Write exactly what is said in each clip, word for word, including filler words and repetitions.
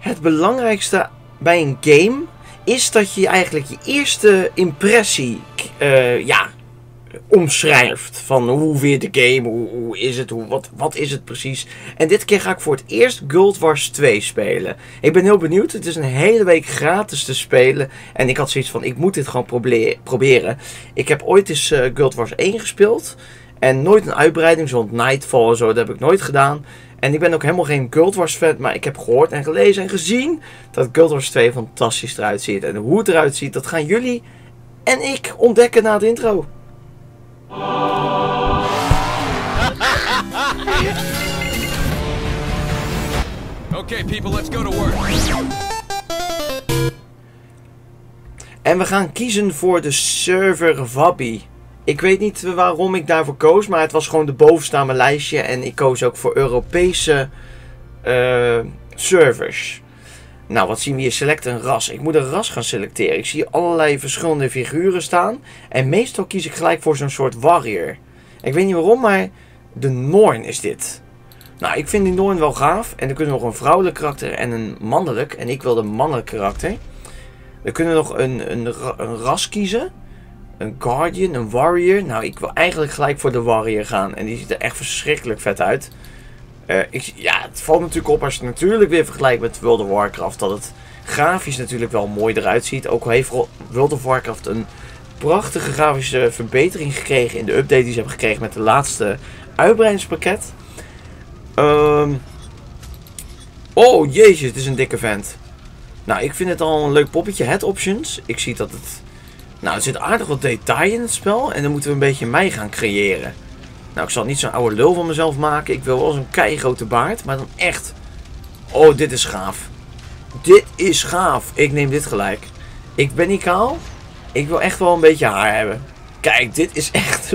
Het belangrijkste bij een game is dat je eigenlijk je eerste impressie uh, ja, omschrijft. Van hoe vind je de game, hoe, hoe is het, hoe, wat, wat is het precies. En dit keer ga ik voor het eerst Guild Wars twee spelen. Ik ben heel benieuwd, het is een hele week gratis te spelen. En ik had zoiets van, ik moet dit gewoon proble- proberen. Ik heb ooit eens uh, Guild Wars één gespeeld. En nooit een uitbreiding, zoals Nightfall en zo, dat heb ik nooit gedaan. En ik ben ook helemaal geen Guild Wars fan, maar ik heb gehoord en gelezen en gezien dat Guild Wars twee fantastisch eruit ziet. En hoe het eruit ziet, dat gaan jullie en ik ontdekken na de intro. Okay, people, let's go to work. En we gaan kiezen voor de server Wabby. Ik weet niet waarom ik daarvoor koos, maar het was gewoon de bovenste aan mijn lijstje. En ik koos ook voor Europese uh, servers. Nou, wat zien we hier? Select een ras. Ik moet een ras gaan selecteren. Ik zie allerlei verschillende figuren staan. En meestal kies ik gelijk voor zo'n soort warrior. Ik weet niet waarom, maar de Norn is dit. Nou, ik vind die Norn wel gaaf. En dan kunnen we nog een vrouwelijk karakter en een mannelijk. En ik wil de mannelijk karakter. Dan kunnen we nog een, een, een ras kiezen. Een Guardian, een Warrior. Nou, ik wil eigenlijk gelijk voor de Warrior gaan. En die ziet er echt verschrikkelijk vet uit. Uh, ik, ja, het valt natuurlijk op als je het natuurlijk weer vergelijkt met World of Warcraft. Dat het grafisch natuurlijk wel mooi eruit ziet. Ook al heeft World of Warcraft een prachtige grafische verbetering gekregen in de update die ze hebben gekregen met de laatste uitbreidingspakket. Um... Oh, jezus, het is een dikke vent. Nou, ik vind het al een leuk poppetje. Head options. Ik zie dat het... Nou, er zit aardig wat detail in het spel. En dan moeten we een beetje mij gaan creëren. Nou, ik zal niet zo'n oude lul van mezelf maken. Ik wil wel zo'n keigrote baard. Maar dan echt... Oh, dit is gaaf. Dit is gaaf. Ik neem dit gelijk. Ik ben niet kaal. Ik wil echt wel een beetje haar hebben. Kijk, dit is echt...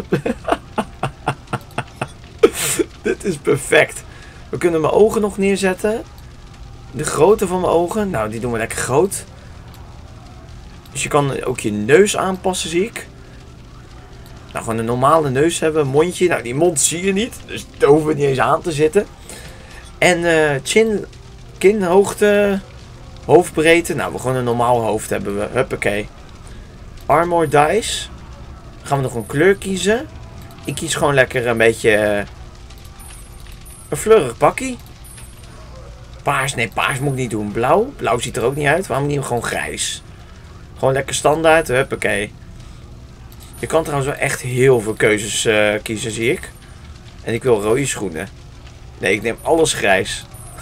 Dit is perfect. We kunnen mijn ogen nog neerzetten. De grootte van mijn ogen. Nou, die doen we lekker groot. Dus je kan ook je neus aanpassen, zie ik. Nou, gewoon een normale neus hebben, een mondje. Nou, die mond zie je niet, dus daar hoeven we niet eens aan te zitten. En uh, chin, kinhoogte, hoofdbreedte. Nou, we gewoon een normaal hoofd hebben we. Huppakee. Armor dice. Dan gaan we nog een kleur kiezen. Ik kies gewoon lekker een beetje... Uh, een fleurig pakkie. Paars, nee, paars moet ik niet doen. Blauw, blauw ziet er ook niet uit. Waarom niet gewoon grijs? Gewoon lekker standaard, huppakee. Je kan trouwens wel echt heel veel keuzes uh, kiezen, zie ik. En ik wil rode schoenen. Nee, ik neem alles grijs.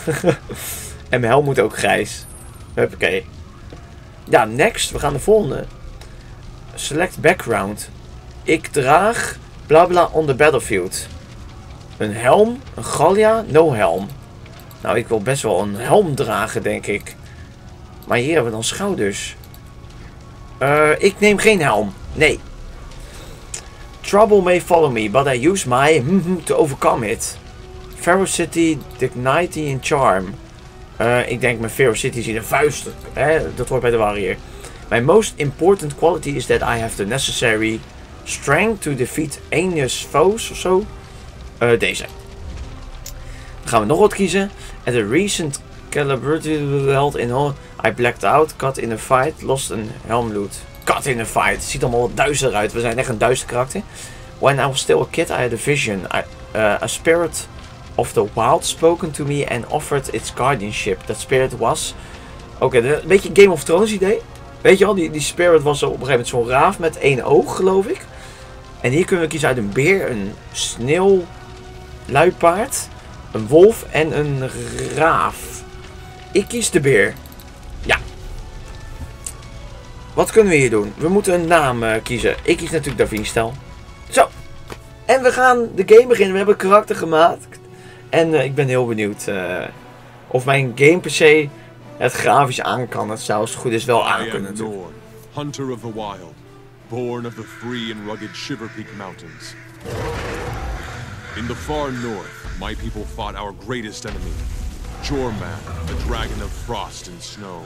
En mijn helm moet ook grijs. Huppakee. Ja, next. We gaan de volgende. Select background. Ik draag bla bla on the battlefield. Een helm, een Gallia, no helm. Nou, ik wil best wel een helm dragen, denk ik. Maar hier hebben we dan schouders. Uh, ik neem geen helm. Nee. Trouble may follow me, but I use my mm-hmm to overcome it. Ferocity, Dignity and Charm. Uh, ik denk mijn Ferocity is in de vuist. Hè? Dat hoort bij de warrior. My most important quality is that I have the necessary strength to defeat heinous foes of zo. Uh, deze. Dan gaan we nog wat kiezen. At a recent celebrity held in all, I blacked out, cut in a fight, lost een helm loot. Cut in a fight. Het ziet allemaal wat duister uit. We zijn echt een duister karakter. When I was still a kid, I had a vision. I, uh, a spirit of the wild spoken to me and offered its guardianship. That spirit was... Oké, okay, een beetje Game of Thrones idee. Weet je wel, die, die spirit was op een gegeven moment zo'n raaf met één oog, geloof ik. En hier kunnen we kiezen uit een beer, een sneeuwluipaard, een wolf en een raaf. Ik kies de beer. Ja. Wat kunnen we hier doen? We moeten een naam uh, kiezen. Ik kies natuurlijk Davinstel. Zo. En we gaan de game beginnen. We hebben een karakter gemaakt. En uh, ik ben heel benieuwd uh, of mijn game P C het grafisch aan kan. Het zou als het goed is wel aan kunnen doen. Norn, hunter of the wild, born of the free and rugged Shiverpeak Mountains. In the far north, my people fought our greatest enemy, Jorman, the dragon of frost and snow.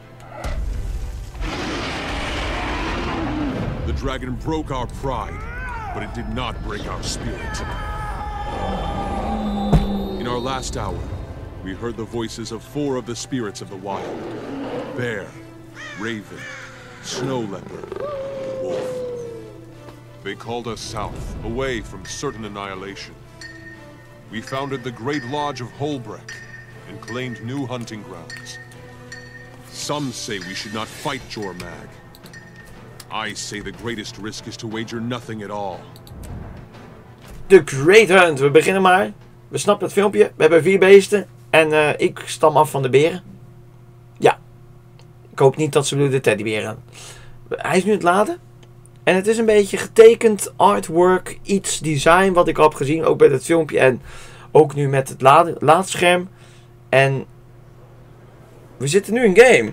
The dragon broke our pride, but it did not break our spirit. In our last hour, we we heard the voices of four of the spirits of the wild. Bear, raven, snow leopard, wolf. They called us south, away from certain annihilation. We founded the Great Lodge of Holbreck and claimed new hunting grounds. Some say we should not fight Jormag. I say the greatest risk is to wager nothing at all. The Great Hunt. We beginnen maar. We snappen het filmpje. We hebben vier beesten. En uh, ik stam af van de beren. Ja. Ik hoop niet dat ze bedoelen de teddyberen. Hij is nu aan het laden. En het is een beetje getekend artwork. Iets design wat ik al heb gezien. Ook bij het filmpje. En ook nu met het laad laadscherm. En we zitten nu in game.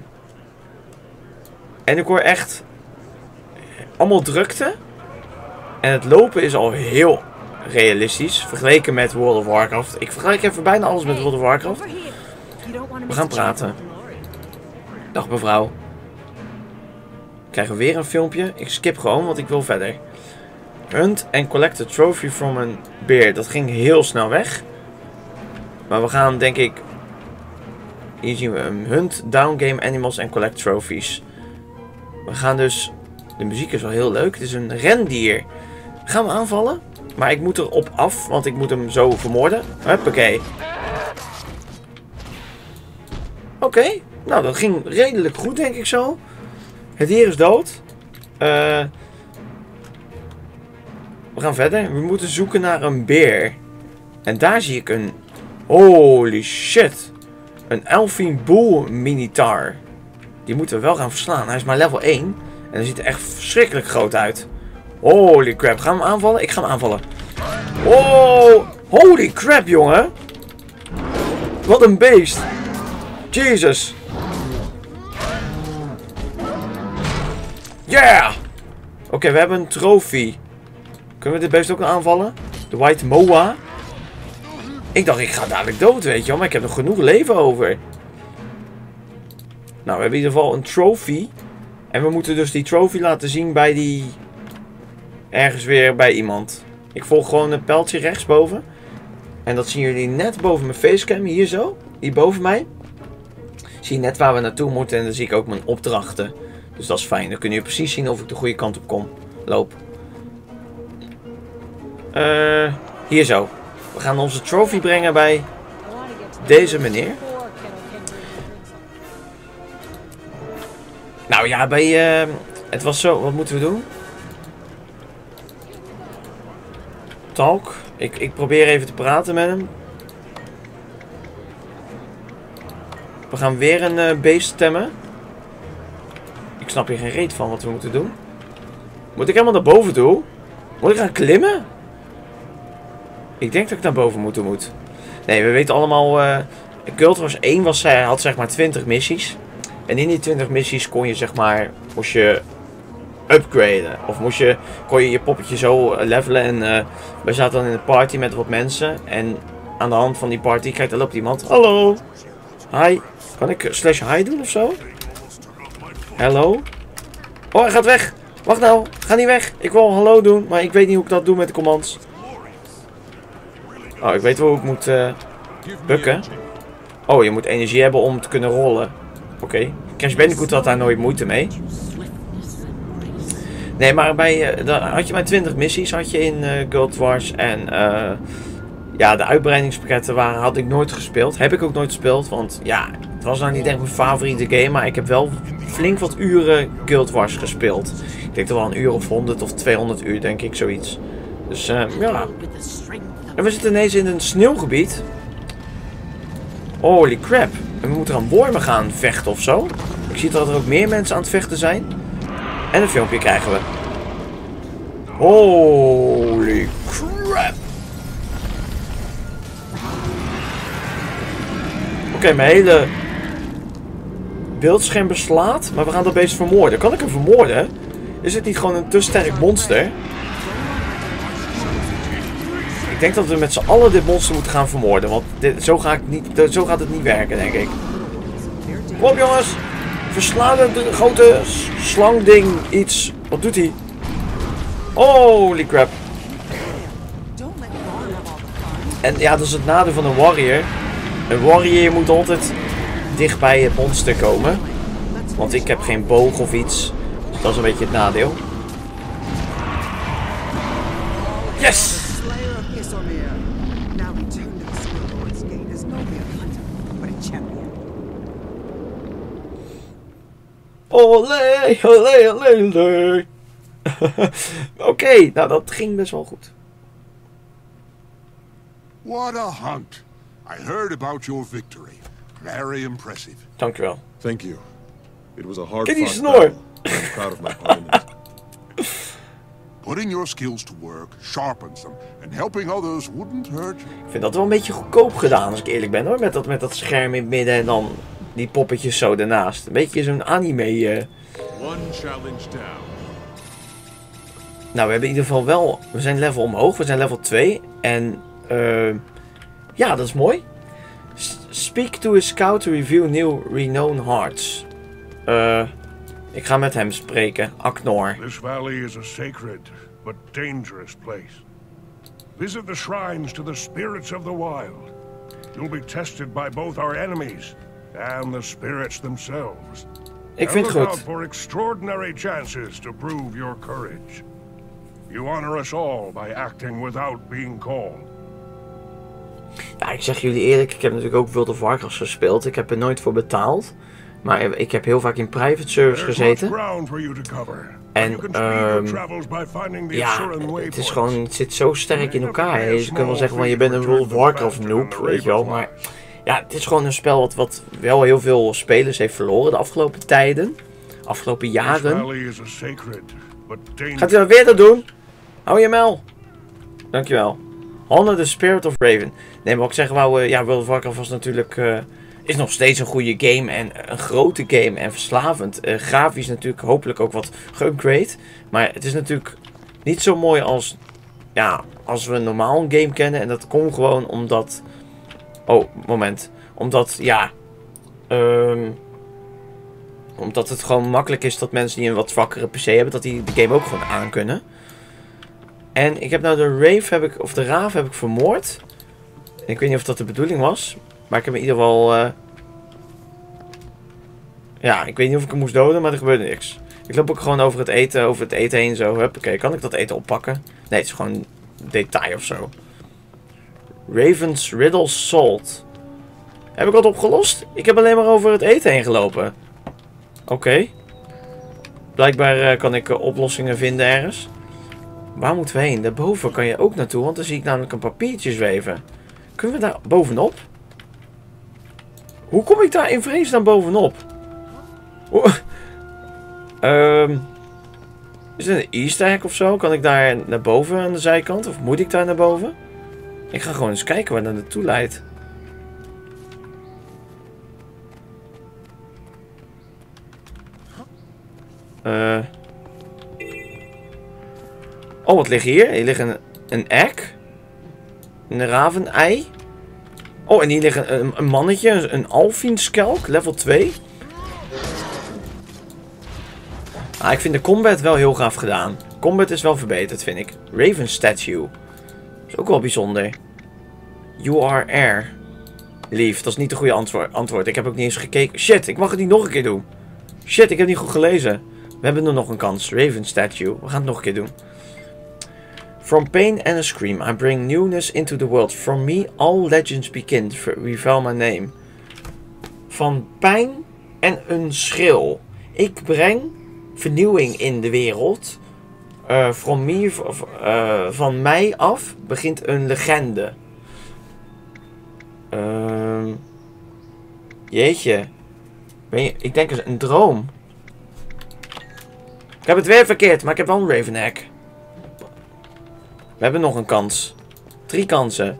En ik hoor echt allemaal drukte. En het lopen is al heel realistisch. Vergeleken met World of Warcraft. Ik vergelijk even bijna alles met World of Warcraft. We gaan praten. Dag mevrouw. Krijgen we weer een filmpje. Ik skip gewoon, want ik wil verder. Hunt and collect a trophy from a bear. Dat ging heel snel weg. Maar we gaan denk ik... Hier zien we hem. Hunt, down game animals and collect trophies. We gaan dus... De muziek is wel heel leuk. Het is een rendier. Gaan we aanvallen? Maar ik moet erop af, want ik moet hem zo vermoorden. Huppakee. Oké. Okay. Nou, dat ging redelijk goed, denk ik zo. Het dier is dood. Uh, we gaan verder. We moeten zoeken naar een beer. En daar zie ik een... Holy shit. Een Elfin Bull Minotaur. Die moeten we wel gaan verslaan. Hij is maar level één. En hij ziet er echt verschrikkelijk groot uit. Holy crap. Gaan we hem aanvallen? Ik ga hem aanvallen. Oh, holy crap, jongen. Wat een beest. Jesus. Yeah. Oké, okay, we hebben een trofee. Kunnen we dit beest ook aanvallen? De White Moa. Ik dacht, ik ga dadelijk dood, weet je wel. Maar ik heb nog genoeg leven over. Nou, we hebben in ieder geval een trofee. En we moeten dus die trofee laten zien bij die... Ergens weer bij iemand. Ik volg gewoon een pijltje rechtsboven. En dat zien jullie net boven mijn facecam. Hier zo. Hier boven mij. Zie je net waar we naartoe moeten. En dan zie ik ook mijn opdrachten. Dus dat is fijn. Dan kun je precies zien of ik de goede kant op kom. Loop. Uh, hier zo. We gaan onze trofee brengen bij deze meneer. Nou ja, bij... Uh, het was zo... Wat moeten we doen? Talk. Ik, ik probeer even te praten met hem. We gaan weer een uh, beest stemmen. Ik snap hier geen reet van wat we moeten doen. Moet ik helemaal naar boven toe? Moet ik gaan klimmen? Ik denk dat ik naar boven moeten moet. Nee, we weten allemaal... Uh, Guild Wars één was, uh, had zeg maar twintig missies. En in die twintig missies kon je zeg maar... Moest je upgraden. Of moest je, kon je je poppetje zo levelen. En uh, wij zaten dan in een party met wat mensen. En aan de hand van die party... Kijk, daar loopt iemand. Hallo. Hi. Kan ik slash hi doen of zo? Hallo. Oh, hij gaat weg. Wacht nou. Ga niet weg. Ik wil hallo doen. Maar ik weet niet hoe ik dat doe met de commands. Oh, ik weet wel hoe ik moet uh, bukken. Oh, je moet energie hebben om te kunnen rollen. Oké. Okay. Crash Bandicoot had daar nooit moeite mee. Nee, maar bij, uh, had je bij twintig missies had je in uh, Guild Wars. En uh, ja, de uitbreidingspakketten waren, had ik nooit gespeeld. Heb ik ook nooit gespeeld. Want ja, het was nou niet echt mijn favoriete game. Maar ik heb wel flink wat uren Guild Wars gespeeld. Ik denk toch wel een uur of honderd of tweehonderd uur, denk ik, zoiets. Dus uh, ja. En we zitten ineens in een sneeuwgebied. Holy crap. En we moeten aan wormen gaan vechten of zo. Ik zie dat er ook meer mensen aan het vechten zijn. En een filmpje krijgen we. Holy crap. Oké, okay, mijn hele beeldscherm beslaat. Maar we gaan dat beest vermoorden. Kan ik hem vermoorden? Is het niet gewoon een te sterk monster? Ik denk dat we met z'n allen dit monster moeten gaan vermoorden. Want dit, zo, ga ik niet, zo gaat het niet werken, denk ik. Kom op, jongens. Verslaan een grote slangding iets. Wat doet hij? Holy crap. En ja, dat is het nadeel van een warrior. Een warrior moet altijd dicht bij het monster komen. Want ik heb geen boog of iets. Dus dat is een beetje het nadeel. Yes! Olé, olé, olé, olé. Oké, okay, nou dat ging best wel goed. What a hunt. I heard about your victory. Very impressive. Dankjewel. Thank you. It was a hard Ken die fought snor? battle. I'm proud of my opponent. Putting your skills to work sharpens them, and helping others wouldn't hurt you. Ik vind dat wel een beetje goedkoop gedaan, als ik eerlijk ben hoor. Met dat, met dat scherm in het midden en dan die poppetjes zo daarnaast. Een beetje zo'n anime. Uh... One challenge down. Nou, we hebben in ieder geval wel... We zijn level omhoog, we zijn level twee. En uh, ja, dat is mooi. S Speak to a scout to review new renowned hearts. Uh, ik ga met hem spreken, Aknor. This valley is a sacred but dangerous place. Visit the shrines to the spirits of the wild. You'll be tested by both our enemies and the spirits themselves. Ik vind het look out goed. for extraordinary chances to prove your courage. You honor us all by acting without being called. Ja, ik zeg jullie eerlijk, ik heb natuurlijk ook World of Warcraft gespeeld. Ik heb er nooit voor betaald. Maar ik heb heel vaak in private servers gezeten. En um, ja, het is gewoon, het zit zo sterk in elkaar. Hè. Je kunt wel zeggen van je bent een World of Warcraft noob, weet je wel. Maar ja, het is gewoon een spel wat, wat wel heel veel spelers heeft verloren de afgelopen tijden. Afgelopen jaren. Gaat u dat weer dat doen? Hou je mel. Dankjewel. Honor the Spirit of Raven. Nee, maar wat ik zeggen wou, uh, ja, World of Warcraft was natuurlijk, uh, is nog steeds een goede game en een grote game en verslavend. Uh, grafisch natuurlijk hopelijk ook wat geupgrade. Maar het is natuurlijk niet zo mooi als, ja, als we normaal een game kennen. En dat komt gewoon omdat, oh, moment. Omdat, ja, um, omdat het gewoon makkelijk is dat mensen die een wat zwakkere P C hebben, dat die de game ook gewoon aankunnen. En ik heb nou de Rave, heb ik, of de Raaf heb ik vermoord. En ik weet niet of dat de bedoeling was. Maar ik heb in ieder geval... Uh... Ja, ik weet niet of ik hem moest doden, maar er gebeurde niks. Ik loop ook gewoon over het eten, over het eten heen zo. Oké, kan ik dat eten oppakken? Nee, het is gewoon een detail of zo. Raven's Riddle Salt. Heb ik wat opgelost? Ik heb alleen maar over het eten heen gelopen. Oké. Okay. Blijkbaar uh, kan ik uh, oplossingen vinden ergens. Waar moeten we heen? Daarboven kan je ook naartoe, want dan zie ik namelijk een papiertje zweven. Kunnen we daar bovenop? Hoe kom ik daar in vredesnaam bovenop? Um, is het een easter egg of zo? Kan ik daar naar boven aan de zijkant? Of moet ik daar naar boven? Ik ga gewoon eens kijken waar dat naartoe leidt. Uh. Oh, wat ligt hier? Hier ligt een, een egg. Een ravenei. Oh, en hier ligt een, een, een mannetje. Een alfinskelk. Level twee. Ah, ik vind de combat wel heel gaaf gedaan. Combat is wel verbeterd, vind ik. Raven statue. Dat is ook wel bijzonder. You are air. Lief, dat is niet de goede antwoord. antwoord. Ik heb ook niet eens gekeken. Shit, ik mag het niet nog een keer doen. Shit, ik heb niet goed gelezen. We hebben er nog een kans. Raven statue. We gaan het nog een keer doen. From pain and a scream, I bring newness into the world. From me, all legends begin. Reveal my name. Van pijn en een schreeuw. Ik breng vernieuwing in de wereld. Uh, from me, uh, van mij af begint een legende. Uh, jeetje. Ben je, ik denk een droom. Ik heb het weer verkeerd, maar ik heb wel een Raven egg. We hebben nog een kans. Drie kansen.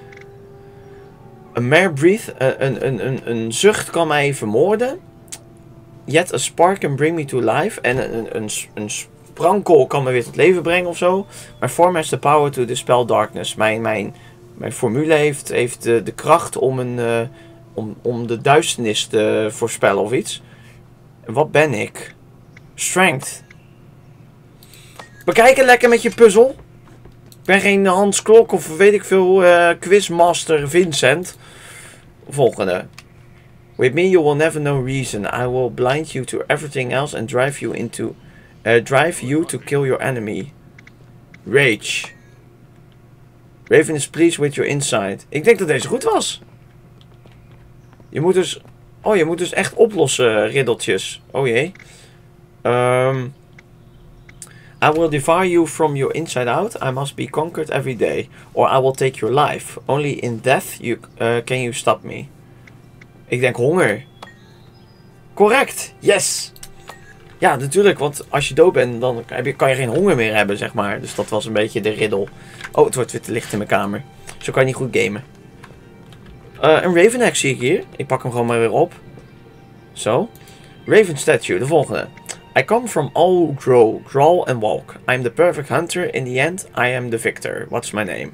A mere breath. Uh, een, een, een, een zucht kan mij vermoorden. Yet a spark can bring me to life. En een, een, een sprankel kan me weer tot leven brengen of zo. My form has the power to dispel darkness. Mijn, mijn, mijn formule heeft, heeft de, de kracht om, een, uh, om, om de duisternis te voorspellen of iets. En wat ben ik? Strength. Bekijken lekker met je puzzel. Ik ben geen Hans Klok of weet ik veel uh, quizmaster Vincent. Volgende. With me you will never know reason. I will blind you to everything else and drive you into... Uh, drive you to kill your enemy. Rage. Raven is pleased with your insight. Ik denk dat deze goed was. Je moet dus... Oh, je moet dus echt oplossen, riddeltjes. Oh jee. Um, I will devour you from your inside out. I must be conquered every day. Or I will take your life. Only in death you, uh, can you stop me. Ik denk honger. Correct. Yes. Ja, natuurlijk. Want als je dood bent, dan heb je, kan je geen honger meer hebben, zeg maar. Dus dat was een beetje de riddle. Oh, het wordt weer te licht in mijn kamer. Zo kan je niet goed gamen. Uh, een Raven Axe zie ik hier. Ik pak hem gewoon maar weer op. Zo. Raven Statue, de volgende. I come from all who grow, crawl and walk. I am the perfect hunter. In the end, I am the victor. What's my name?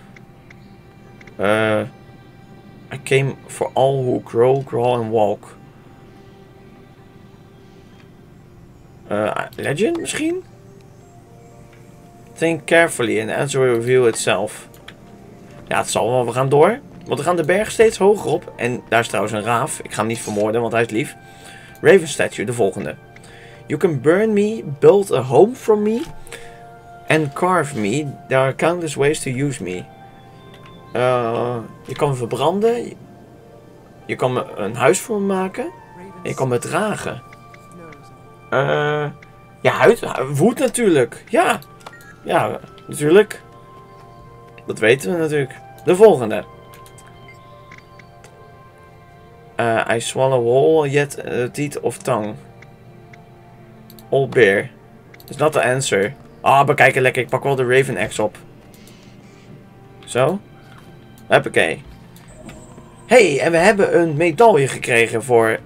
Uh, I came for all who grow, crawl and walk. Uh, legend misschien? Think carefully and answer will reveal itself. Ja, het zal wel. We gaan door. Want we gaan de berg steeds hoger op. En daar is trouwens een raaf. Ik ga hem niet vermoorden, want hij is lief. Raven Statue, de volgende. You can burn me, build a home from me, and carve me. There are countless ways to use me. Uh, je kan me verbranden. Je kan me een huis voor me maken. En je kan me dragen. Uh, ja, huid, woed natuurlijk. Ja. Ja, natuurlijk. Dat weten we natuurlijk. De volgende. Uh, I swallow whole yet uh, teeth of tongue. Old bear. Is not the answer. Ah, bekijken lekker. Ik pak wel de Raven Axe op. Zo. Hoppakee. Hey, en we hebben een medaille gekregen voor...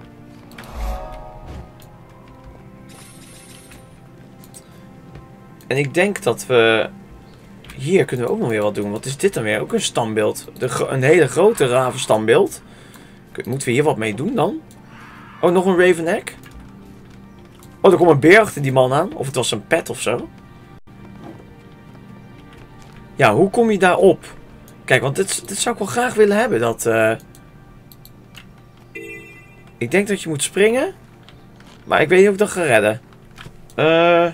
En ik denk dat we... Hier kunnen we ook nog weer wat doen. Wat is dit dan weer? Ook een standbeeld. De een hele grote ravenstambeeld. Moeten we hier wat mee doen dan? Oh, nog een Raven Egg. Oh, er komt een beer achter die man aan. Of het was een pet of zo. Ja, hoe kom je daarop? Kijk, want dit, dit zou ik wel graag willen hebben. Dat, uh... Ik denk dat je moet springen. Maar ik weet niet of ik dat ga redden. Eh... Uh...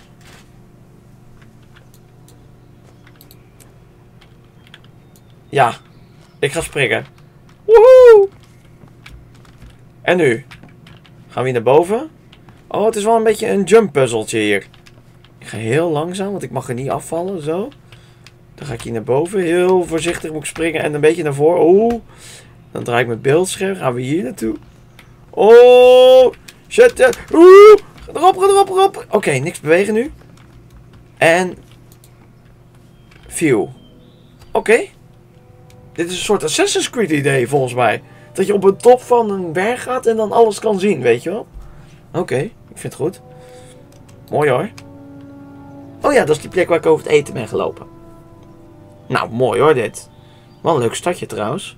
Ja, ik ga springen. Woehoe! En nu? Gaan we hier naar boven? Oh, het is wel een beetje een jump puzzeltje hier. Ik ga heel langzaam, want ik mag er niet afvallen. Zo. Dan ga ik hier naar boven. Heel voorzichtig moet ik springen en een beetje naar voren. Oeh. Dan draai ik mijn beeldscherm. Gaan we hier naartoe. Oh. Shit. Oeh. Erop, erop, erop. Oké, okay, niks bewegen nu. En... View. Oké. Okay. Dit is een soort Assassin's Creed idee volgens mij. Dat je op de top van een berg gaat en dan alles kan zien, weet je wel. Oké, okay, ik vind het goed. Mooi hoor. Oh ja, dat is die plek waar ik over het eten ben gelopen. Nou, mooi hoor dit. Wat een leuk stadje trouwens.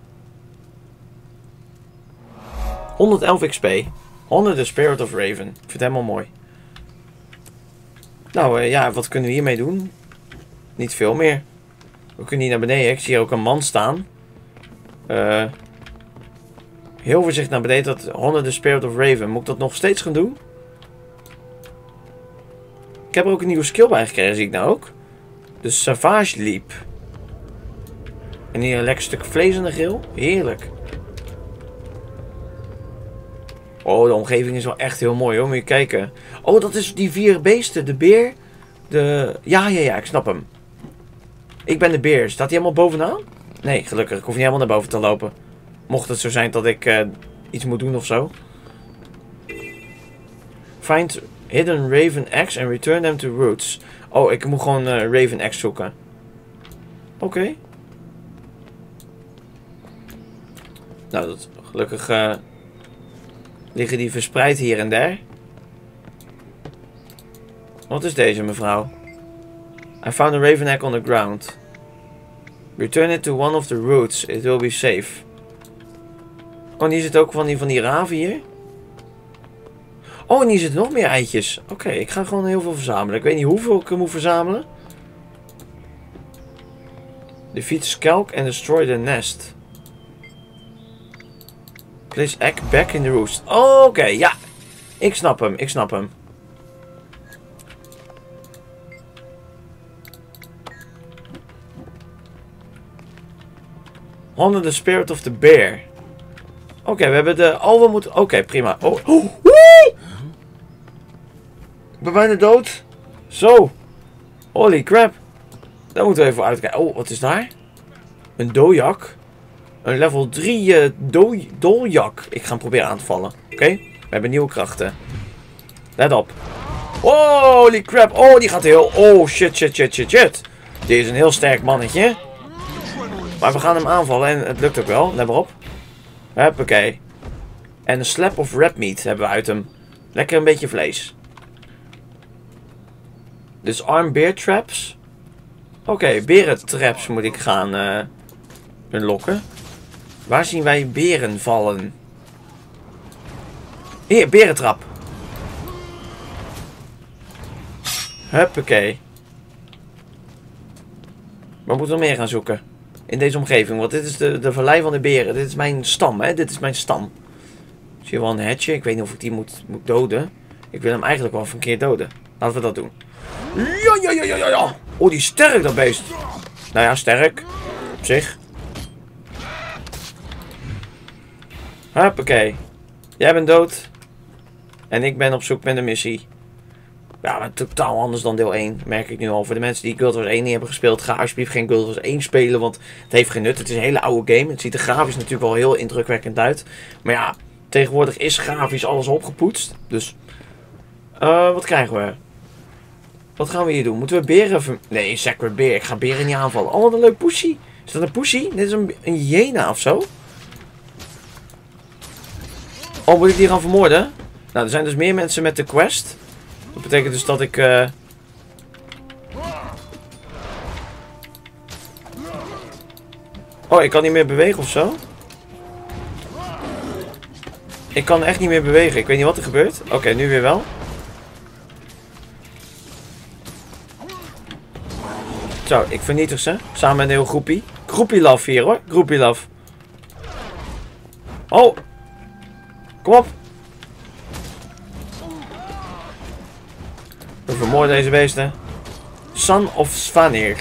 honderdelf X P. honderd The Spirit of Raven. Ik vind het helemaal mooi. Nou uh, ja, wat kunnen we hiermee doen? Niet veel meer. We kunnen hier naar beneden. Ik zie hier ook een man staan. Uh, heel voorzichtig naar beneden. Dat honderd The Spirit of Raven. Moet ik dat nog steeds gaan doen? Ik heb er ook een nieuwe skill bij gekregen, zie ik nou ook. De Savage Leap. En hier een lekker stuk vlees aan de grill. Heerlijk. Oh, de omgeving is wel echt heel mooi hoor. Moet je kijken. Oh, dat is die vier beesten. De beer. De... Ja, ja, ja. Ik snap hem. Ik ben de beer. Staat hij helemaal bovenaan? Nee, gelukkig. Ik hoef niet helemaal naar boven te lopen. Mocht het zo zijn dat ik uh, iets moet doen of zo. Find hidden Raven Eggs and return them to roots. Oh, ik moet gewoon uh, Raven Eggs zoeken. Oké. Okay. Nou, dat, gelukkig uh, liggen die verspreid hier en daar. Wat is deze mevrouw? I found a Raven Egg on the ground. Return it to one of the roots. It will be safe. Oh, en hier zit ook van die, van die raven hier. Oh, en hier zitten nog meer eitjes. Oké, okay, ik ga gewoon heel veel verzamelen. Ik weet niet hoeveel ik moet verzamelen. Defeat Skelk and destroy the nest. Place egg back in the roost. Oké, okay, ja. Ik snap hem, ik snap hem. Honor the spirit of the bear. Oké, okay, we hebben de... Oh, we moeten... Oké, okay, prima. Oh. Oh. Ik ben bijna dood. Zo. Holy crap. Daar moeten we even uitkijken. Oh, wat is daar? Een dojak. Een level drie uh, do doljak. Ik ga hem proberen aan te vallen. Oké, okay? We hebben nieuwe krachten. Let op. Holy crap. Oh, die gaat heel... Oh, shit, shit, shit, shit, shit. Dit is een heel sterk mannetje. Maar we gaan hem aanvallen en het lukt ook wel. Let maar op. Huppakee. En een slap of red meat hebben we uit hem. Lekker een beetje vlees. Dus arm bear traps. Oké, okay, beren traps moet ik gaan uh, unlocken. Waar zien wij beren vallen? Hier, berentrap. Huppakee. We moeten nog meer gaan zoeken. In deze omgeving. Want dit is de, de vallei van de beren. Dit is mijn stam, hè. Dit is mijn stam. Zie je wel een hetje. Ik weet niet of ik die moet, moet doden. Ik wil hem eigenlijk wel even een keer doden. Laten we dat doen. Ja, ja, ja, ja, ja, ja. Oh, die is sterk, dat beest. Nou ja, sterk. Op zich. Hoppakee. Jij bent dood. En ik ben op zoek met een missie. Ja, maar totaal anders dan deel één. Merk ik nu al. Voor de mensen die Guild Wars één niet hebben gespeeld. Ga alsjeblieft geen Guild Wars één spelen. Want het heeft geen nut. Het is een hele oude game. Het ziet er grafisch natuurlijk wel heel indrukwekkend uit. Maar ja, tegenwoordig is grafisch alles opgepoetst. Dus, uh, wat krijgen we? Wat gaan we hier doen? Moeten we beren... Ver... Nee, Sacred Bear. Ik ga beren niet aanvallen. Oh, wat een leuk poesie. Is dat een poesie? Dit is een, een hyena of zo. Oh, moet ik die gaan vermoorden? Nou, er zijn dus meer mensen met de quest. Dat betekent dus dat ik... Uh... Oh, ik kan niet meer bewegen of zo. Ik kan echt niet meer bewegen. Ik weet niet wat er gebeurt. Oké, okay, nu weer wel. Zo, ik vernietig ze. Samen met een heel groepie. Groepie love hier hoor. Groepie love. Oh. Kom op. We vermoorden deze beesten. Son of Svanir.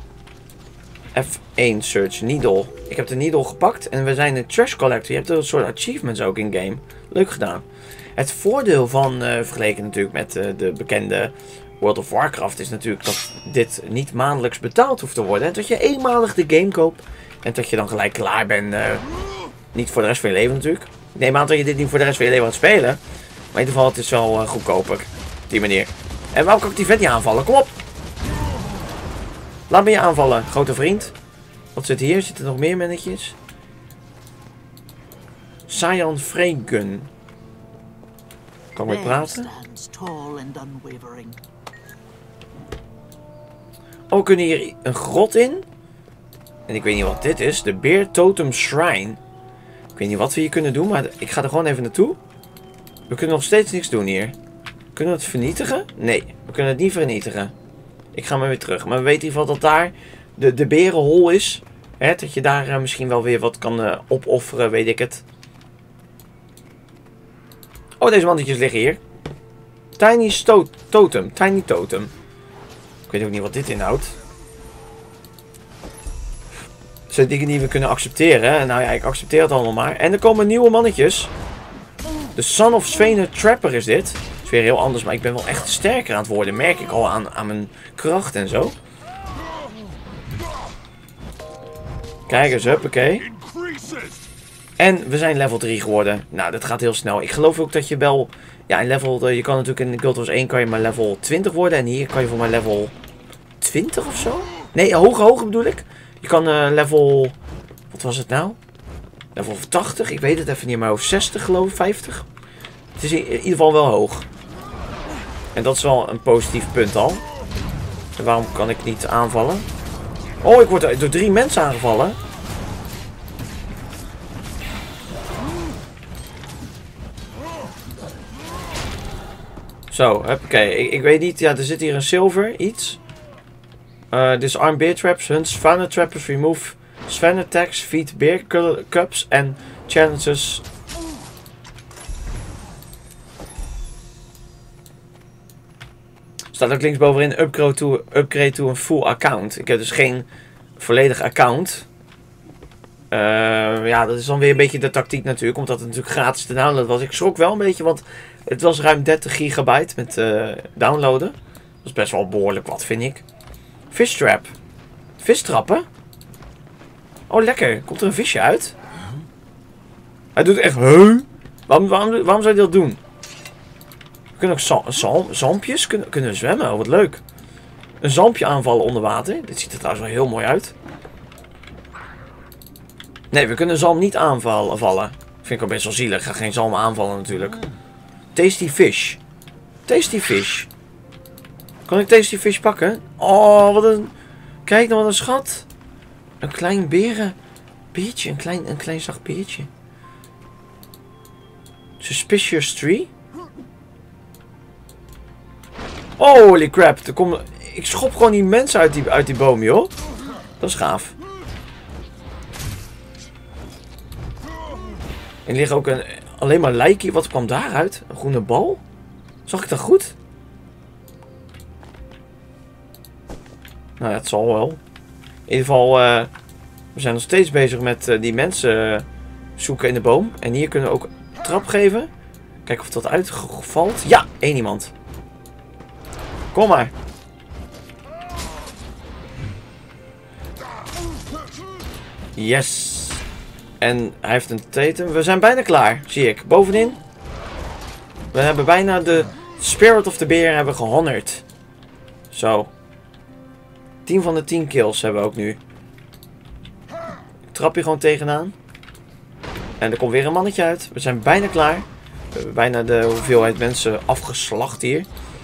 F één search. Needle. Ik heb de needle gepakt. En we zijn een trash collector. Je hebt een soort achievements ook in game. Leuk gedaan. Het voordeel van, uh, vergeleken natuurlijk met uh, de bekende World of Warcraft, is natuurlijk dat dit niet maandelijks betaald hoeft te worden. En dat je eenmalig de game koopt. En dat je dan gelijk klaar bent. Uh, niet voor de rest van je leven natuurlijk. Ik neem aan dat je dit niet voor de rest van je leven gaat spelen. Maar in ieder geval, het is wel uh, goedkoper. Op die manier. En waarom kan ik die vet niet aanvallen? Kom op! Laat me je aanvallen, grote vriend. Wat zit hier? Zitten er nog meer mannetjes? Sion Freygun. Kan ik mee praten? Oh, we kunnen hier een grot in. En ik weet niet wat dit is. De Bear Totem Shrine. Ik weet niet wat we hier kunnen doen, maar ik ga er gewoon even naartoe. We kunnen nog steeds niks doen hier. Kunnen we het vernietigen? Nee, we kunnen het niet vernietigen. Ik ga maar weer terug. Maar we weten in ieder geval dat daar de, de berenhol is. Hè, dat je daar uh, misschien wel weer wat kan uh, opofferen, weet ik het. Oh, deze mannetjes liggen hier. Tiny Totem. Tiny Totem. Ik weet ook niet wat dit inhoudt. Het zijn dingen die we kunnen accepteren. Nou ja, ik accepteer het allemaal maar. En er komen nieuwe mannetjes. De Son of Svanir Trapper is dit. Het is weer heel anders, maar ik ben wel echt sterker aan het worden. Merk ik al aan, aan mijn kracht en zo. Kijk eens, huppakee. En we zijn level drie geworden. Nou, dat gaat heel snel. Ik geloof ook dat je wel... Ja, in level... Je kan natuurlijk in Guild Wars één kan je maar level twintig worden. En hier kan je voor mij level twintig of zo. Nee, hoger, hoger bedoel ik. Je kan uh, level... Wat was het nou? Level tachtig? Ik weet het even niet, maar over zestig geloof ik, vijftig. Het is in ieder geval wel hoog. En dat is wel een positief punt al. En waarom kan ik niet aanvallen? Oh, ik word door drie mensen aangevallen. Zo, oké. Ik, ik weet niet. Ja, er zit hier een zilver iets. Uh, dit is arm bear traps. Hunt Svanir trappers remove Svanir attacks, feed bear cups en challenges Staat ook linksbovenin upgrade to, upgrade to een full account. Ik heb dus geen volledig account. Uh, ja, dat is dan weer een beetje de tactiek natuurlijk. Omdat het natuurlijk gratis te downloaden was. Ik schrok wel een beetje, want het was ruim dertig gigabyte met uh, downloaden. Dat is best wel behoorlijk wat, vind ik. Fish trap. Vistrappen? Oh, lekker. Komt er een visje uit? Hij doet echt... Huh? Waarom, waarom, waarom zou hij dat doen? We kunnen ook zalm, zalm, zalmpjes kunnen, kunnen we zwemmen. Oh, wat leuk. Een zalmpje aanvallen onder water. Dit ziet er trouwens wel heel mooi uit. Nee, we kunnen zalm niet aanvallen. Vallen. Vind ik ook best wel zielig. Ik ga geen zalm aanvallen natuurlijk. Tasty fish. Tasty fish. Kan ik tasty fish pakken? Oh, wat een... Kijk nou, wat een schat. Een klein beren... Beertje. Een klein, een klein zacht beertje. Suspicious tree. Holy crap. Er komt... Ik schop gewoon die mensen uit die, uit die boom, joh. Dat is gaaf. En er ligt ook een... Alleen maar lijkje. Wat kwam daaruit? Een groene bal? Zag ik dat goed? Nou ja, het zal wel. In ieder geval... Uh, we zijn nog steeds bezig met uh, die mensen uh, zoeken in de boom. En hier kunnen we ook een trap geven. Kijken of dat uitvalt. Ja, één iemand. Kom maar. Yes. En hij heeft een totem. We zijn bijna klaar, zie ik. Bovenin. We hebben bijna de Spirit of the Bear hebben gehonnerd. Zo. tien van de tien kills hebben we ook nu. Ik trap hier gewoon tegenaan. En er komt weer een mannetje uit. We zijn bijna klaar. We hebben bijna de hoeveelheid mensen afgeslacht hier.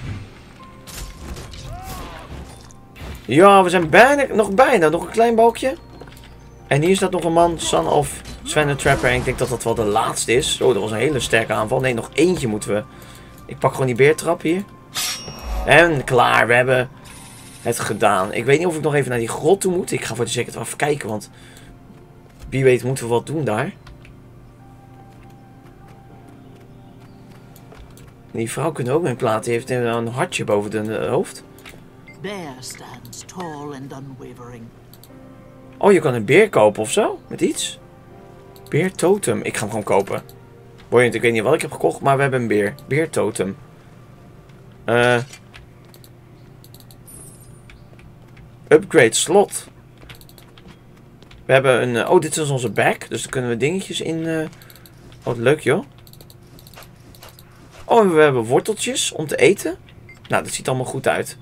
Ja, we zijn bijna, nog bijna, nog een klein balkje. En hier staat nog een man, Son of Sven the Trapper. En ik denk dat dat wel de laatste is. Oh, dat was een hele sterke aanval. Nee, nog eentje moeten we. Ik pak gewoon die beertrap hier. En klaar, we hebben het gedaan. Ik weet niet of ik nog even naar die grot toe moet. Ik ga voor de zekerheid wel even kijken, want wie weet moeten we wat doen daar. Die vrouw kunnen ook mijn plaat. Die heeft een hartje boven de hoofd. Bear stands tall and unwavering. Oh, je kan een beer kopen of zo? Met iets? Beer totem. Ik ga hem gewoon kopen. Boeiend, ik weet niet wat ik heb gekocht, maar we hebben een beer. Beer totem. Uh, upgrade slot. We hebben een... Oh, dit is onze bag. Dus daar kunnen we dingetjes in... Uh... Oh, wat leuk, joh. Oh, we hebben worteltjes om te eten. Nou, dat ziet allemaal goed uit.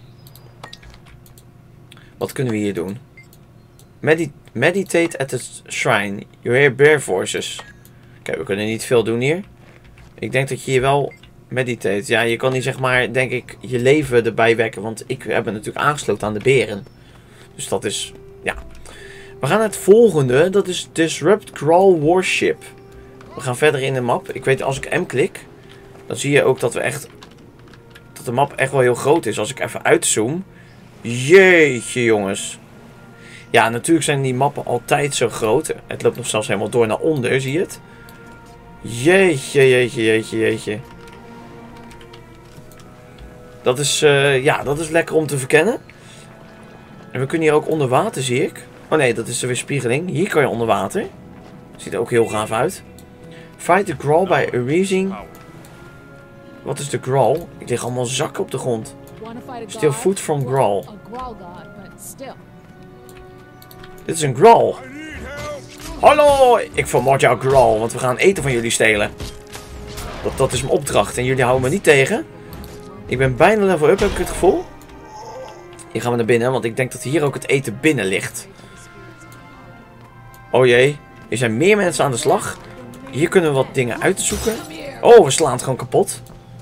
Wat kunnen we hier doen? Medi meditate at the shrine. You hear bear voices. Kijk, we kunnen niet veel doen hier. Ik denk dat je hier wel meditate. Ja, je kan niet zeg maar, denk ik, je leven erbij wekken. Want ik heb me natuurlijk aangesloten aan de beren. Dus dat is, ja. We gaan naar het volgende. Dat is Disrupt Crawl Warship. We gaan verder in de map. Ik weet, als ik M klik, dan zie je ook dat we echt... Dat de map echt wel heel groot is. Als ik even uitzoom. Jeetje, jongens. Ja, natuurlijk zijn die mappen altijd zo groot. Het loopt nog zelfs helemaal door naar onder, zie je het? Jeetje, jeetje, jeetje, jeetje. Dat is, uh, ja, dat is lekker om te verkennen. En we kunnen hier ook onder water, zie ik. Oh nee, dat is de weerspiegeling. Hier kan je onder water. Ziet er ook heel gaaf uit. Fight the Grawl by erasing. Wat is de Grawl? Ik lig allemaal zakken op de grond. Steal food from Grawl. Dit is een Grawl. Hallo! Ik vermoord jou, Grawl, want we gaan eten van jullie stelen. Dat, dat is mijn opdracht en jullie houden me niet tegen. Ik ben bijna level up, heb ik het gevoel. Hier gaan we naar binnen, want ik denk dat hier ook het eten binnen ligt. Oh jee, er zijn meer mensen aan de slag. Hier kunnen we wat dingen uitzoeken. Oh, we slaan het gewoon kapot.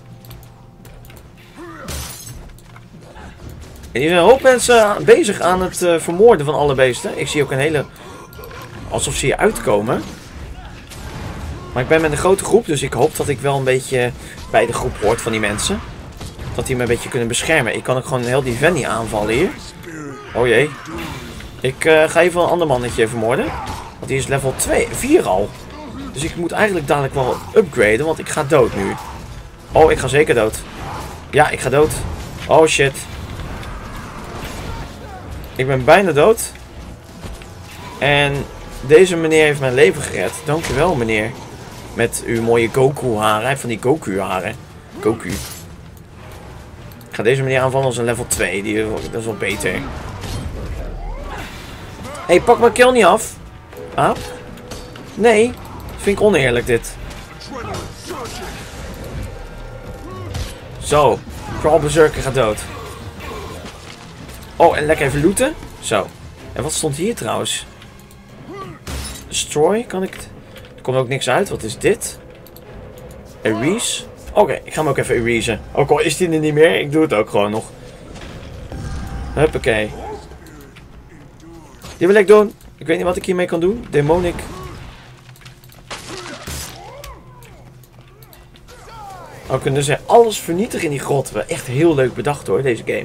En hier zijn een hoop mensen bezig aan het uh, vermoorden van alle beesten. Ik zie ook een hele... Alsof ze hier uitkomen. Maar ik ben met een grote groep, dus ik hoop dat ik wel een beetje bij de groep hoort van die mensen. Dat die me een beetje kunnen beschermen. Ik kan ook gewoon heel die Venny aanvallen hier. Oh jee. Ik uh, ga even een ander mannetje vermoorden. Want die is level twee, vier al. Dus ik moet eigenlijk dadelijk wel upgraden, want ik ga dood nu. Oh, ik ga zeker dood. Ja, ik ga dood. Oh shit. Ik ben bijna dood. En deze meneer heeft mijn leven gered. Dankjewel meneer. Met uw mooie Goku haren. Hij heeft van die Goku haren. Goku. Ik ga deze meneer aanvallen als een level twee. Die, dat is wel beter. Hé, hey, pak mijn kill niet af. Ah? Nee. Dat vind ik oneerlijk dit. Zo. Crawl Berserker gaat dood. Oh, en lekker even looten. Zo. En wat stond hier trouwens? Destroy, kan ik... Er komt ook niks uit. Wat is dit? Erase. Oké, okay, ik ga hem ook even erasen. Ook al is die er niet meer, ik doe het ook gewoon nog. Huppakee. Die wil ik doen. Ik weet niet wat ik hiermee kan doen. Demonic. Oh, we kunnen dus alles vernietigen in die grot. Wel echt heel leuk bedacht hoor, deze game.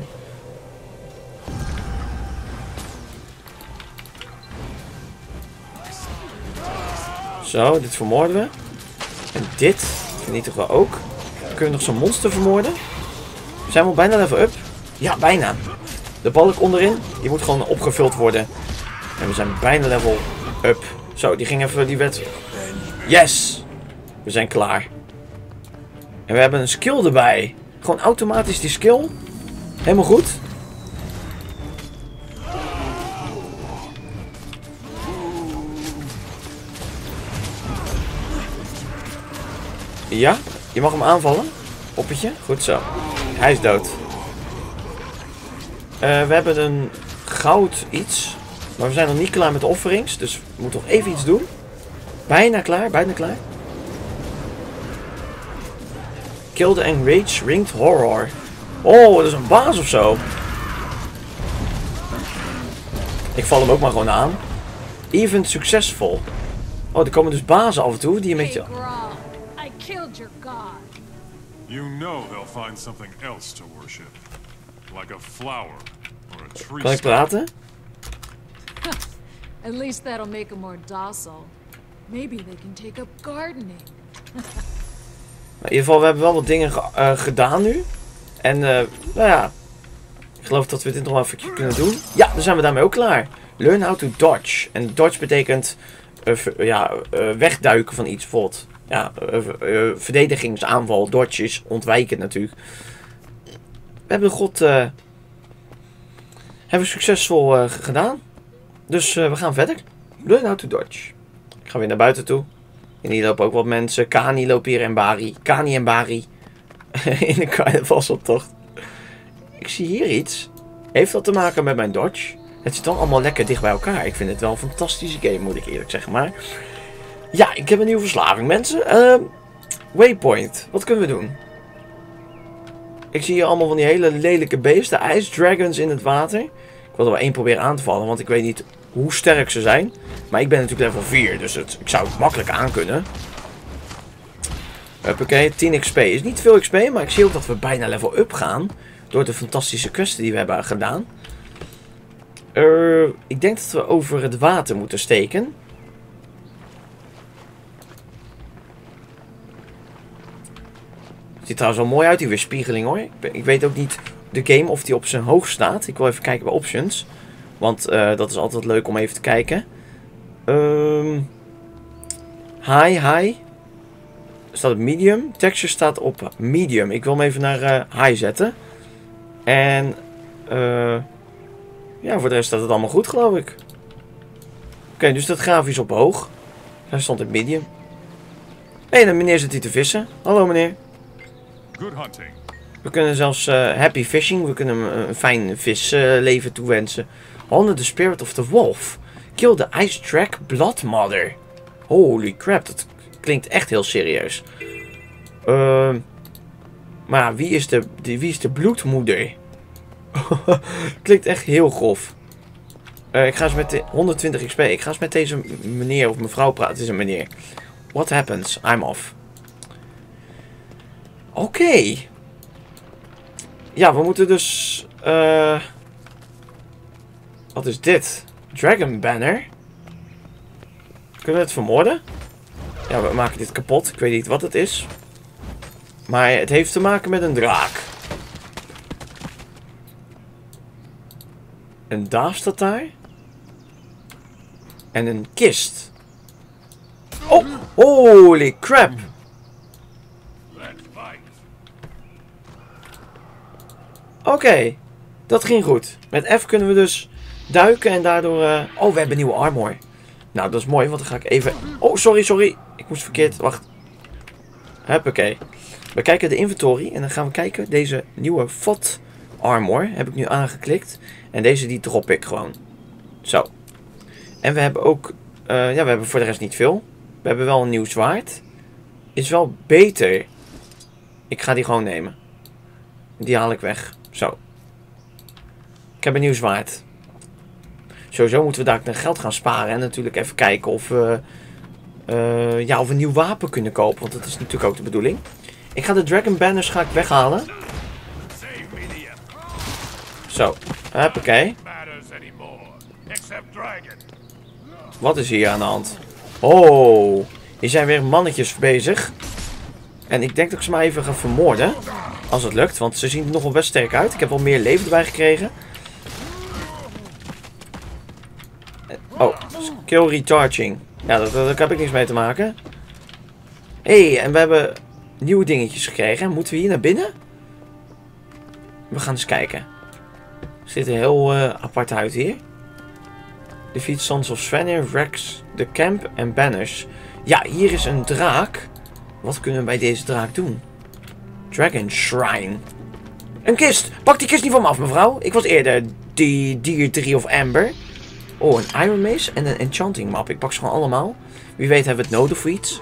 Zo, dit vermoorden we. En dit vernietigen we ook. Dan kunnen we nog zo'n monster vermoorden. Zijn we al bijna level up? Ja, bijna. De balk onderin, die moet gewoon opgevuld worden. En we zijn bijna level up. Zo, die ging even, die werd... Yes! We zijn klaar. En we hebben een skill erbij. Gewoon automatisch die skill. Helemaal goed. Ja, je mag hem aanvallen. Poppetje, goed zo. Hij is dood. Uh, we hebben een goud iets. Maar we zijn nog niet klaar met de offerings. Dus we moeten nog even iets doen. Bijna klaar, bijna klaar. Kill the Enraged Ringed Horror. Oh, dat is een baas of zo. Ik val hem ook maar gewoon aan. Even successful. Oh, er komen dus bazen af en toe die een beetje... I killed your god. You know they'll find something else to worship. Like a flower or a tree. Kan ik praten? At least that'll make them more docile. Maybe they can take up gardening. In ieder geval, we hebben wel wat dingen ge uh, gedaan nu. En, uh, nou ja. Ik geloof dat we dit nog wel even kunnen doen. Ja, dan zijn we daarmee ook klaar. Learn how to dodge. En dodge betekent uh, ja, uh, wegduiken van iets. Bijvoorbeeld, ja, uh, uh, verdedigingsaanval. Dodge is ontwijken natuurlijk. We hebben de god uh, hebben we succesvol uh, gedaan. Dus uh, we gaan verder. Learn how to dodge. Ik ga weer naar buiten toe. En hier lopen ook wat mensen. Kani loopt hier en Bari. Kani en Bari. In de carnavalsoptocht. Ik zie hier iets. Heeft dat te maken met mijn dodge? Het zit dan allemaal lekker dicht bij elkaar. Ik vind het wel een fantastische game, moet ik eerlijk zeggen. Maar ja, ik heb een nieuwe verslaving, mensen. Uh, waypoint. Wat kunnen we doen? Ik zie hier allemaal van die hele lelijke beesten. Ice dragons in het water. Ik wil er wel één proberen aan te vallen, want ik weet niet hoe sterk ze zijn. Maar ik ben natuurlijk level vier, dus het, ik zou het makkelijk aankunnen. Oké, tien X P. Is niet veel X P, maar ik zie ook dat we bijna level up gaan. Door de fantastische questen die we hebben gedaan. Uh, ik denk dat we over het water moeten steken. Ziet trouwens wel mooi uit, die weerspiegeling hoor. Ik, ben, ik weet ook niet de game of die op zijn hoog staat. Ik wil even kijken bij options. Want uh, dat is altijd leuk om even te kijken. Um, high, high. Staat op medium. Texture staat op medium. Ik wil hem even naar uh, high zetten. En uh, ja, voor de rest staat het allemaal goed, geloof ik. Oké, okay, dus dat grafisch op hoog. Hij stond op medium. Hé, hey, meneer zit hier te vissen. Hallo meneer. Good hunting. We kunnen zelfs uh, happy fishing. We kunnen hem een fijn visleven uh, toewensen. Honor the spirit of the wolf. Kill the ice track blood mother. Holy crap, dat klinkt echt heel serieus. Uh, maar wie is de, de, wie is de bloedmoeder? Klinkt echt heel grof. Uh, ik ga eens met de honderdtwintig X P. Ik ga eens met deze meneer of mevrouw praten. Het is een meneer. What happens? I'm off. Oké. Okay. Ja, we moeten dus... Uh, wat is dit? Dragon Banner. Kunnen we het vermoorden? Ja, we maken dit kapot. Ik weet niet wat het is. Maar het heeft te maken met een draak. Een Daaf staat daar. En een kist. Oh, holy crap. Oké, okay, dat ging goed. Met F kunnen we dus duiken en daardoor... Uh... Oh, we hebben nieuwe armor. Nou, dat is mooi, want dan ga ik even... Oh, sorry, sorry. Ik moest verkeerd... Wacht. Huppakee. We kijken de inventory en dan gaan we kijken. Deze nieuwe V O D armor heb ik nu aangeklikt. En deze die drop ik gewoon. Zo. En we hebben ook... Uh, ja, we hebben voor de rest niet veel. We hebben wel een nieuw zwaard. Is wel beter. Ik ga die gewoon nemen. Die haal ik weg. Zo. Ik heb een nieuw zwaard. Sowieso moeten we daar naar geld gaan sparen. En natuurlijk even kijken of we... Uh, ja, of we een nieuw wapen kunnen kopen. Want dat is natuurlijk ook de bedoeling. Ik ga de Dragon Banners ga ik weghalen. Zo. Hoppakee. Wat is hier aan de hand? Oh. Hier zijn weer mannetjes bezig. En ik denk dat ik ze maar even ga vermoorden. Als het lukt. Want ze zien er nog wel best sterk uit. Ik heb wel meer leven erbij gekregen. Oh. Skill recharging. Ja, daar, daar heb ik niks mee te maken. Hé, hey, en we hebben nieuwe dingetjes gekregen. Moeten we hier naar binnen? We gaan eens kijken. Er zit een heel uh, apart huid hier. Defeat Sons of Svenir, Rex, The Camp en Banners. Ja, hier is een draak. Wat kunnen we bij deze draak doen? Dragon Shrine. Een kist! Pak die kist niet van me af, mevrouw. Ik was eerder die Dier drie of Amber. Oh, een Iron Mace en een Enchanting Map. Ik pak ze gewoon allemaal. Wie weet hebben we het nodig voor iets.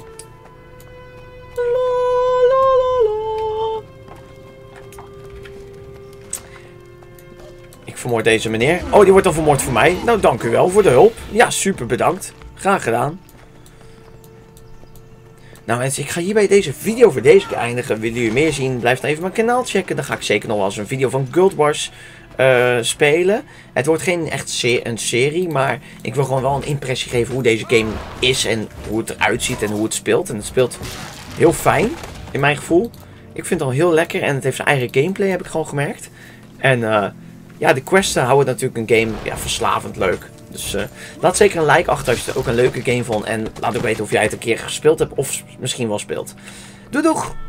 Ik vermoord deze meneer. Oh, die wordt dan vermoord voor mij. Nou, dank u wel voor de hulp. Ja, super bedankt. Graag gedaan. Nou mensen, ik ga hierbij deze video voor deze keer eindigen. Willen jullie meer zien? Blijf dan even mijn kanaal checken. Dan ga ik zeker nog wel eens een video van Guild Wars uh, spelen. Het wordt geen echt se een serie, maar ik wil gewoon wel een impressie geven hoe deze game is en hoe het eruit ziet en hoe het speelt. En het speelt heel fijn, in mijn gevoel. Ik vind het al heel lekker en het heeft zijn eigen gameplay, heb ik gewoon gemerkt. En uh, ja, de questen houden natuurlijk een game ja, verslavend leuk. Dus uh, laat zeker een like achter als je het ook een leuke game vond. En laat ook weten of jij het een keer gespeeld hebt of misschien wel speelt. Doei doeg!